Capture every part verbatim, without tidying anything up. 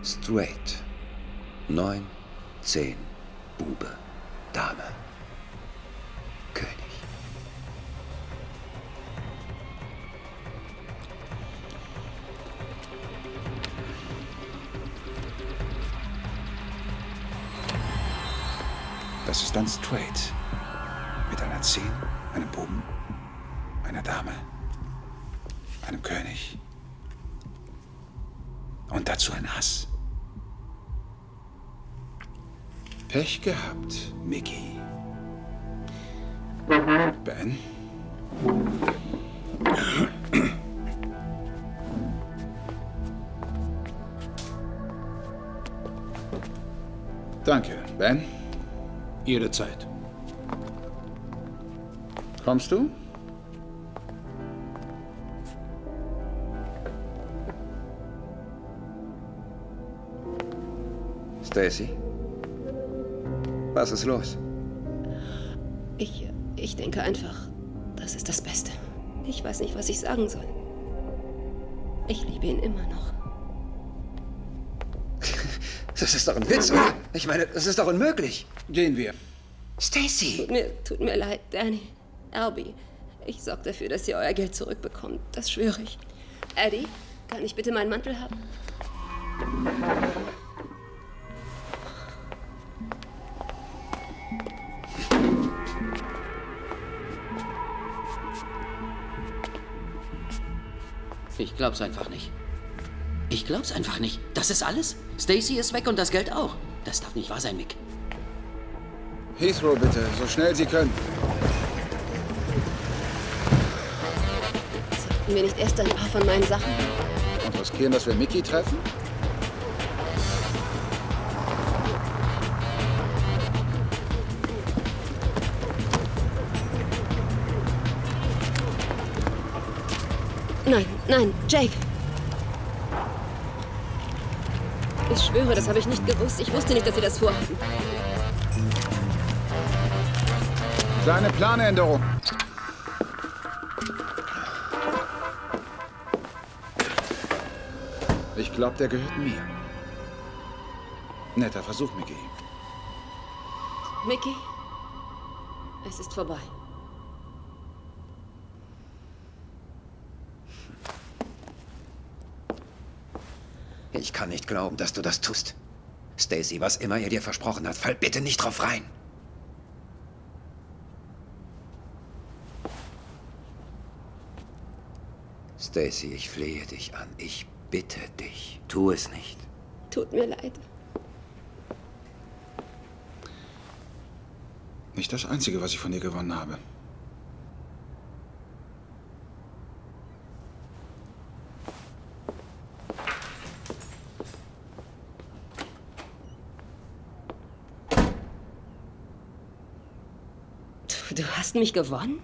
Straight. Neun, zehn, Bube, Dame, König. Das ist dann Straight. Mit einer Zehn, einem Buben, einer Dame, einem König. Und dazu ein Ass. Pech gehabt, Mickey. Ben? Danke, Ben. Ihre Zeit. Kommst du? Stacy? Was ist los? Ich, ich denke einfach, das ist das Beste. Ich weiß nicht, was ich sagen soll. Ich liebe ihn immer noch. Das ist doch ein Witz, oder? Ich meine, das ist doch unmöglich. Gehen wir. Stacy! Tut mir, tut mir leid, Danny. Albie, ich sorge dafür, dass ihr euer Geld zurückbekommt. Das schwöre ich. Eddie, kann ich bitte meinen Mantel haben? Ich glaub's einfach nicht. Ich glaub's einfach nicht. Das ist alles? Stacy ist weg und das Geld auch. Das darf nicht wahr sein, Mick. Heathrow, bitte. So schnell Sie können. Sollten wir nicht erst ein paar von meinen Sachen? Und riskieren, dass wir Mickey treffen? Nein, nein, Jake. Ich schwöre, das habe ich nicht gewusst. Ich wusste nicht, dass Sie das vorhaben. Kleine Planänderung. Ich glaube, der gehört mir. Netter Versuch, Mickey. Mickey, es ist vorbei. Ich kann nicht glauben, dass du das tust. Stacy, was immer er dir versprochen hat, fall bitte nicht drauf rein. Stacy, ich flehe dich an. Ich bitte dich. Tu es nicht. Tut mir leid. Nicht das Einzige, was ich von dir gewonnen habe. Du hast mich gewonnen?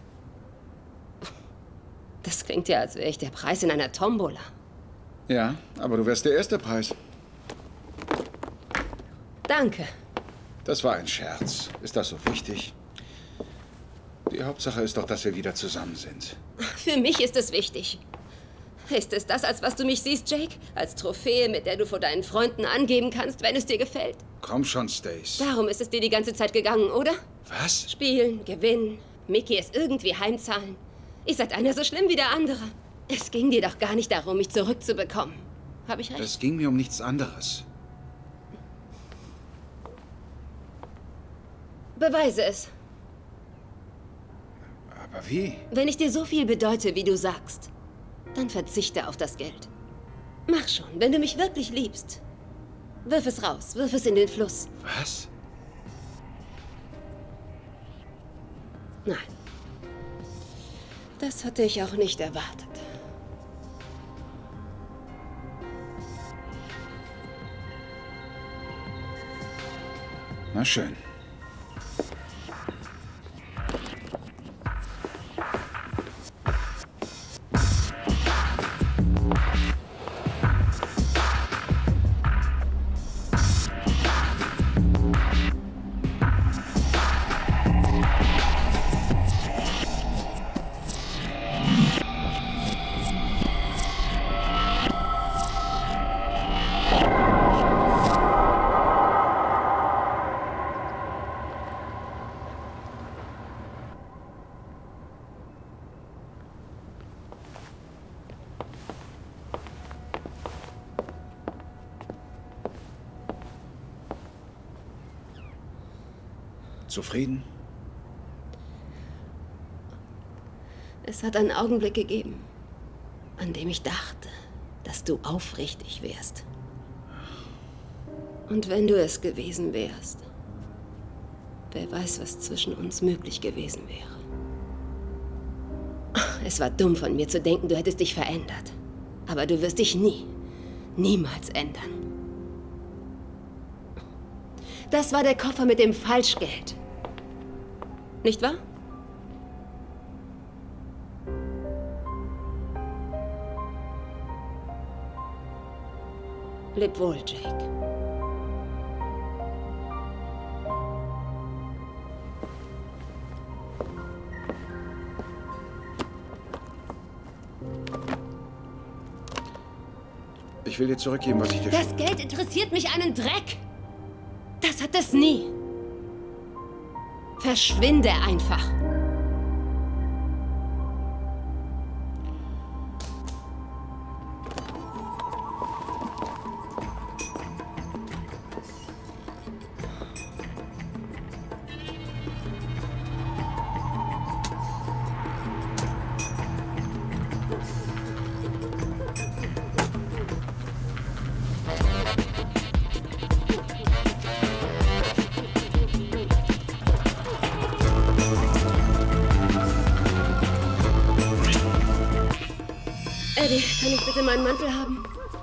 Das klingt ja, als wäre ich der Preis in einer Tombola. Ja, aber du wärst der erste Preis. Danke. Das war ein Scherz. Ist das so wichtig? Die Hauptsache ist doch, dass wir wieder zusammen sind. Für mich ist es wichtig. Ist es das, als was du mich siehst, Jake? Als Trophäe, mit der du vor deinen Freunden angeben kannst, wenn es dir gefällt? Komm schon, Stace. Darum ist es dir die ganze Zeit gegangen, oder? Was? Spielen, gewinnen, Mickey es irgendwie heimzahlen. Ihr seid einer so schlimm wie der andere. Es ging dir doch gar nicht darum, mich zurückzubekommen. Habe ich recht? Es ging mir um nichts anderes. Beweise es. Aber wie? Wenn ich dir so viel bedeute, wie du sagst, dann verzichte auf das Geld. Mach schon, wenn du mich wirklich liebst. Wirf es raus, wirf es in den Fluss. Was? Nein. Das hatte ich auch nicht erwartet. Na schön. Zufrieden? Es hat einen Augenblick gegeben, an dem ich dachte, dass du aufrichtig wärst. Und wenn du es gewesen wärst, wer weiß, was zwischen uns möglich gewesen wäre. Es war dumm von mir zu denken, du hättest dich verändert. Aber du wirst dich nie, niemals ändern. Das war der Koffer mit dem Falschgeld. Nicht wahr? Leb wohl, Jake. Ich will dir zurückgeben, was ich dir... Das Geld interessiert mich einen Dreck. Das hat es nie. Verschwinde einfach. Eddie, kann ich bitte meinen Mantel haben?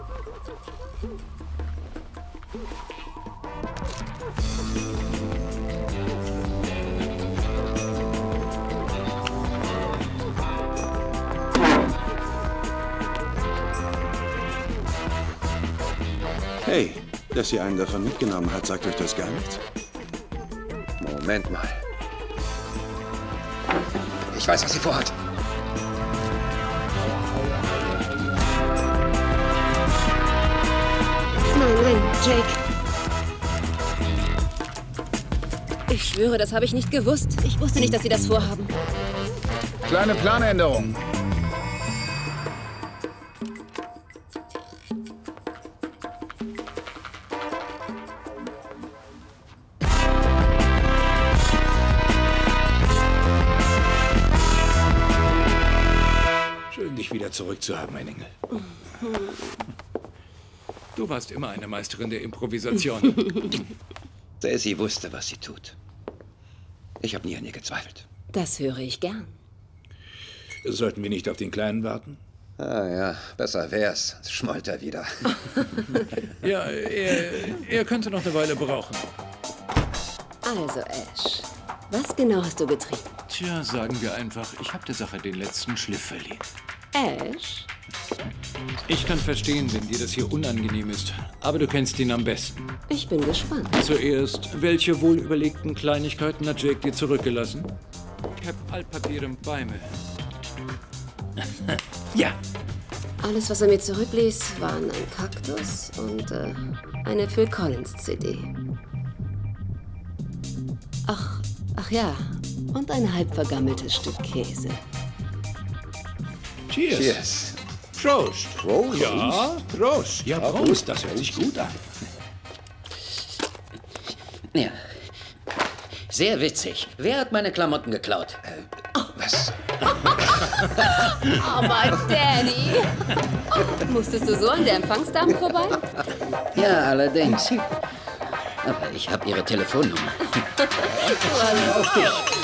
Hey, dass sie einen davon mitgenommen hat, sagt euch das gar nichts? Moment mal. Ich weiß, was sie vorhat. Nein, nein, Jake. Ich schwöre, das habe ich nicht gewusst. Ich wusste nicht, dass Sie das vorhaben. Kleine Planänderung. Schön, dich wieder zurückzuhaben, mein Engel. Du warst immer eine Meisterin der Improvisation. Stacey wusste, was sie tut. Ich habe nie an ihr gezweifelt. Das höre ich gern. Sollten wir nicht auf den Kleinen warten? Ah ja, besser wär's. Schmollt er wieder. Ja, er, er könnte noch eine Weile brauchen. Also, Ash, was genau hast du getrieben? Tja, sagen wir einfach, ich habe der Sache den letzten Schliff verlegt. Ash? Ich kann verstehen, wenn dir das hier unangenehm ist, aber du kennst ihn am besten. Ich bin gespannt. Zuerst, welche wohlüberlegten Kleinigkeiten hat Jake dir zurückgelassen? Ich habe Altpapiere bei mir. Ja. Alles, was er mir zurückließ, waren ein Kaktus und äh, eine Phil Collins C D. Ach, ach ja, und ein halb vergammeltes Stück Käse. Cheers. Cheers. Prost. Prost. Ja, Prost. ja, Prost, das hört sich gut an. Ja. Sehr witzig. Wer hat meine Klamotten geklaut? Was? Aber Daddy! Musstest du so an der Empfangsdame vorbei? Ja, allerdings. Aber ich habe ihre Telefonnummer. Du hast Auf dich.